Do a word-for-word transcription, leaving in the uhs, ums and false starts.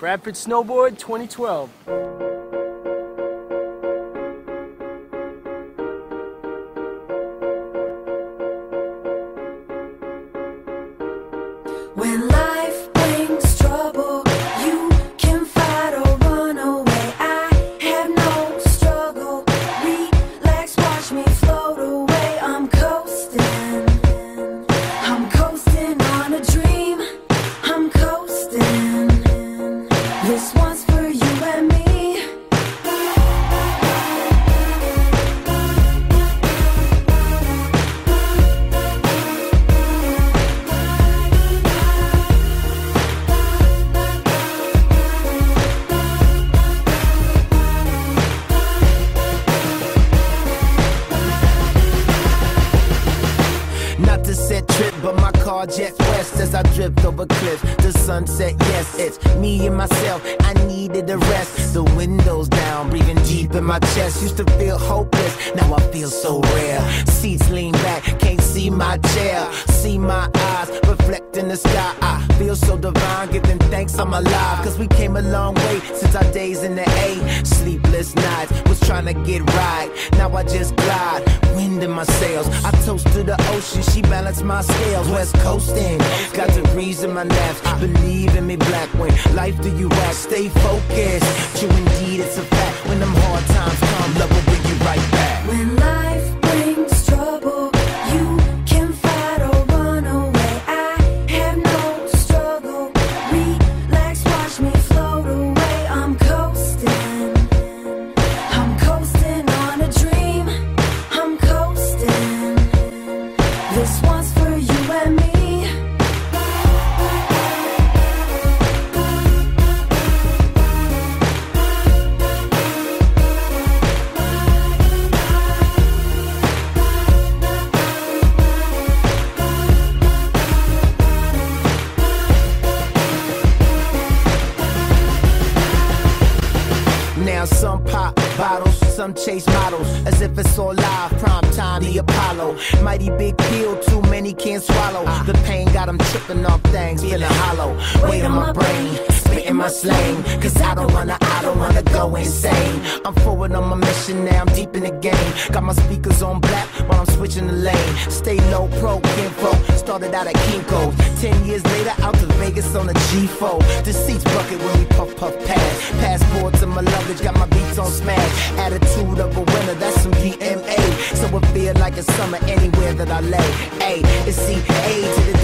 Bradford Snowboard twenty twelve. When life brings trouble, you can fight or run away. I have no struggle. Relax, watch me float away. I'm coasting. I'm coasting on a dream. I'm coasting. This one's for you and me. Not to set trip, but my car jets west as I drift over cliffs. The sunset, yes, it's me and myself. I needed a rest. The windows down, breathing deep in my chest. Used to feel hopeless, now I feel so rare. Seats lean back, can't see my chair. See my eyes reflect in the sky. I feel so divine, giving thanks I'm alive. Cause we came a long way since our days in the A. Sleepless nights, was trying to get right. Now I just glide, wind in my sails. I toast to the ocean, she balanced my scales. West coasting, got degrees in my naps. Believe in me, black, when life do you act. Stay focused, true indeed it's a fact. When them hard times come, love will bring you right back. When life brings trouble, you can fight or run away. I have no struggle. Relax, watch me float away. I'm coasting. I'm coasting on a dream. I'm coasting. This one's for you and me. Now some pop bottles, some chase models, as if it's all live, prime time, the Apollo. Mighty big pill, too many can't swallow. The pain got them tripping off things, feeling hollow. Weight on my brain, spitting my slang. Cause I don't wanna, I don't wanna go insane. I'm forward on my mission now, I'm deep in the game. Got my speakers on black while I'm switching the lane. Stay low, pro, kinfolk, started out at Kinko's. Ten years later, out to Vegas on a G four. The seats bucket when we puff, puff, pass. Passport to my luggage, got my beats on smash. Attitude of a winner, that's some D M A. So it feel like it's summer anywhere that I lay. A, it's C A to the